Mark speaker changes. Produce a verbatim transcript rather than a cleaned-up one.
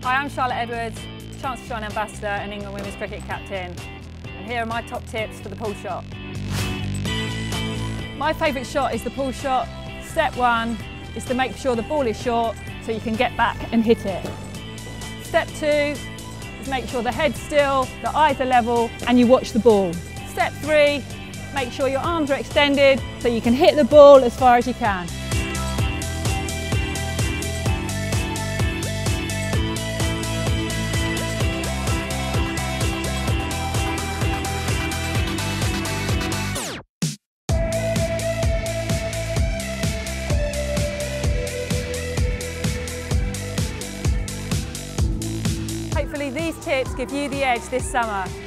Speaker 1: Hi, I'm Charlotte Edwards, Jargon Ambassador and England Women's Cricket Captain. And here are my top tips for the pull shot. My favourite shot is the pull shot. Step one is to make sure the ball is short so you can get back and hit it. Step two is make sure the head's still, the eyes are level and you watch the ball. Step three, make sure your arms are extended so you can hit the ball as far as you can. Hopefully these tips give you the edge this summer.